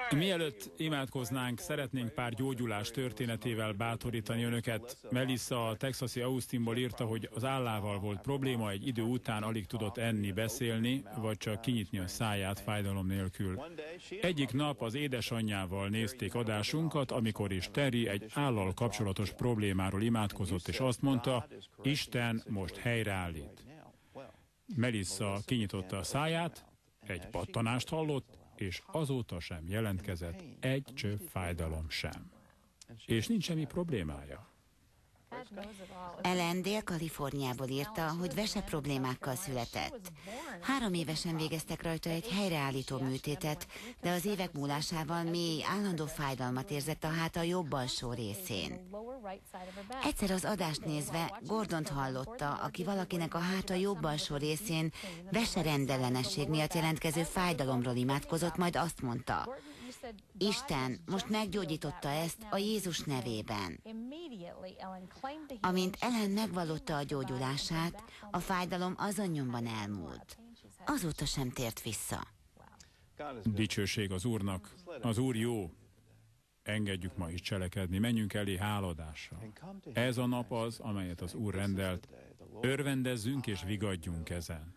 Mielőtt imádkoznánk, szeretnénk pár gyógyulás történetével bátorítani önöket. Melissa a texasi Austinból írta, hogy az állával volt probléma, egy idő után alig tudott enni, beszélni, vagy csak kinyitni a száját fájdalom nélkül. Egyik nap az édesanyjával nézték adásunkat, amikor is Terry egy állal kapcsolatos problémáról imádkozott, és azt mondta, Isten most helyreállít. Melissa kinyitotta a száját, egy pattanást hallott, és azóta sem jelentkezett egy csepp fájdalom sem. És nincs semmi problémája. Ellen Dél-Kaliforniából írta, hogy vese problémákkal született. 3 évesen végeztek rajta egy helyreállító műtétet, de az évek múlásával mély, állandó fájdalmat érzett a háta jobb alsó részén. Egyszer az adást nézve Gordont hallotta, aki valakinek a háta jobb alsó részén veserendellenesség miatt jelentkező fájdalomról imádkozott, majd azt mondta, Isten most meggyógyította ezt a Jézus nevében. Amint Ellen megvallotta a gyógyulását, a fájdalom azon nyomban elmúlt. Azóta sem tért vissza. Dicsőség az Úrnak. Az Úr jó. Engedjük ma is cselekedni, menjünk elé háladással. Ez a nap az, amelyet az Úr rendelt. Örvendezzünk és vigadjunk ezen.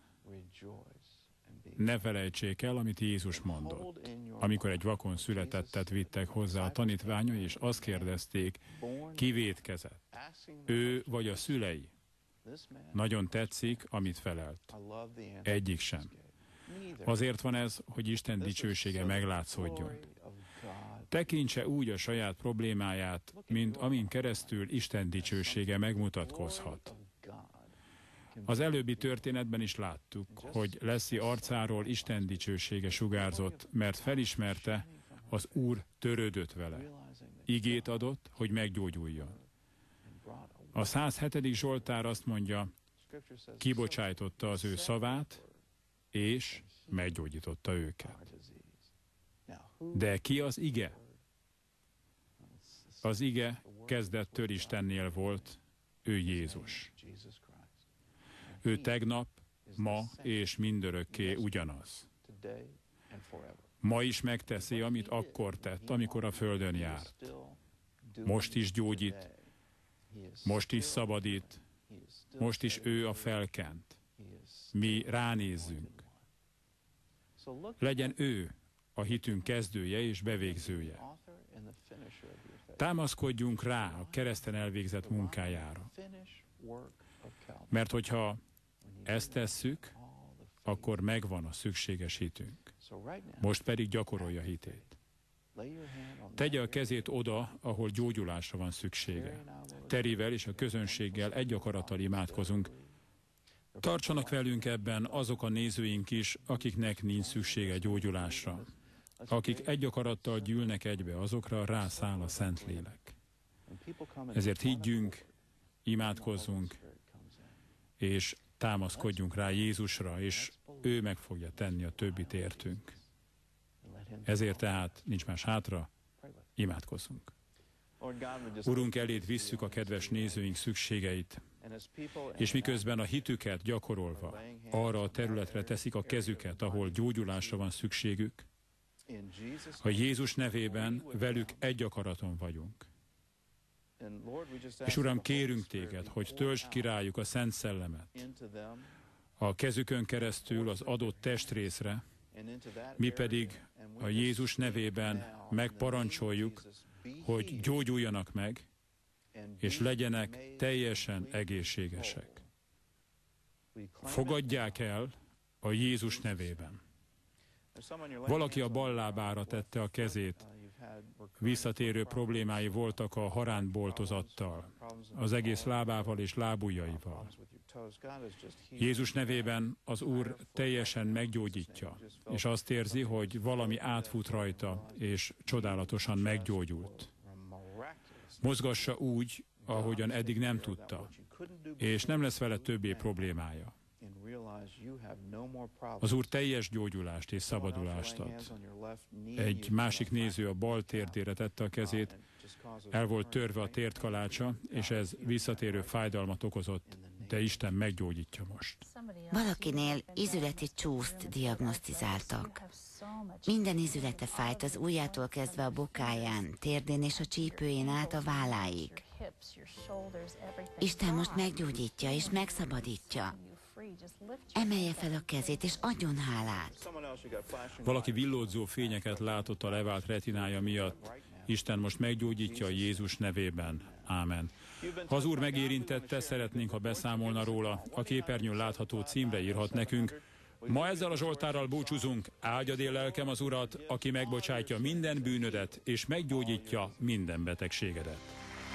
Ne felejtsék el, amit Jézus mondott. Amikor egy vakon születettet vittek hozzá a tanítványai, és azt kérdezték, ki vétkezett? Ő vagy a szülei? Nagyon tetszik, amit felelt. Egyik sem. Azért van ez, hogy Isten dicsősége meglátszódjon. Tekintse úgy a saját problémáját, mint amin keresztül Isten dicsősége megmutatkozhat. Az előbbi történetben is láttuk, hogy Leslie arcáról Isten dicsősége sugárzott, mert felismerte, az Úr törődött vele. Igét adott, hogy meggyógyuljon. A 107. Zsoltár azt mondja, kibocsájtotta az ő szavát, és meggyógyította őket. De ki az ige? Az ige kezdettől Istennél volt, ő Jézus. Ő tegnap, ma és mindörökké ugyanaz. Ma is megteszi, amit akkor tett, amikor a földön járt. Most is gyógyít, most is szabadít, most is ő a felkent. Mi ránézzünk. Legyen ő a hitünk kezdője és bevégzője. Támaszkodjunk rá a kereszten elvégzett munkájára. Mert hogyha ezt tesszük, akkor megvan a szükséges hitünk. Most pedig gyakorolja hitét. Tegye a kezét oda, ahol gyógyulásra van szüksége. Terryvel és a közönséggel egy akarattal imádkozunk. Tartsanak velünk ebben azok a nézőink is, akiknek nincs szüksége gyógyulásra. Akik egy akarattal gyűlnek egybe, azokra rászáll a Szentlélek. Ezért higgyünk, imádkozzunk, és támaszkodjunk rá Jézusra, és ő meg fogja tenni a többit értünk. Ezért tehát nincs más hátra, imádkozzunk. Urunk, eléd visszük a kedves nézőink szükségeit, és miközben a hitüket gyakorolva arra a területre teszik a kezüket, ahol gyógyulásra van szükségük, a Jézus nevében velük egy akaraton vagyunk. És Uram, kérünk téged, hogy töltsd ki rájuk a Szent Szellemet a kezükön keresztül az adott testrészre, mi pedig a Jézus nevében megparancsoljuk, hogy gyógyuljanak meg, és legyenek teljesen egészségesek. Fogadják el a Jézus nevében. Valaki a bal lábára tette a kezét, visszatérő problémái voltak a harántboltozattal, az egész lábával és lábujjaival. Jézus nevében az Úr teljesen meggyógyítja, és azt érzi, hogy valami átfut rajta, és csodálatosan meggyógyult. Mozgassa úgy, ahogyan eddig nem tudta, és nem lesz vele többé problémája. Az Úr teljes gyógyulást és szabadulást ad. Egy másik néző a bal térdére tette a kezét, el volt törve a térdkalácsa, és ez visszatérő fájdalmat okozott, de Isten meggyógyítja most. Valakinél ízületi csúszt diagnosztizáltak. Minden izülete fájt, az ujjától kezdve a bokáján, térdén és a csípőjén át a válláig. Isten most meggyógyítja és megszabadítja. Emelje fel a kezét és adjon hálát. Valaki villódzó fényeket látott a levált retinája miatt. Isten most meggyógyítja Jézus nevében. Ámen. Ha az Úr megérintette, szeretnénk, ha beszámolna róla. A képernyőn látható címre írhat nekünk. Ma ezzel a Zsoltárral búcsúzunk. Áldjad én lelkem az Urat, aki megbocsátja minden bűnödet, és meggyógyítja minden betegségedet.